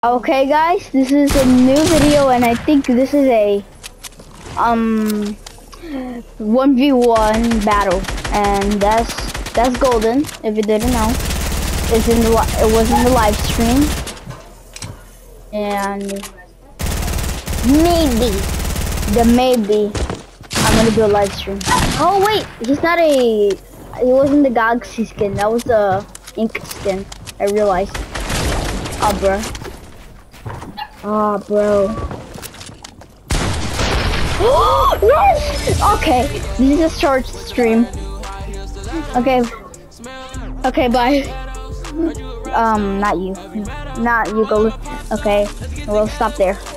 Okay guys, this is a new video and I think this is a 1v1 battle, and that's golden if you didn't know. It was in the live stream, and maybe I'm gonna do a live stream. Oh wait, he wasn't the Galaxy skin, that was the ink skin, I realized. Oh bro. Oh bro. Yes! Okay, this is a short stream. Okay. Okay, bye. Not you. Not you, go. Okay, we'll stop there.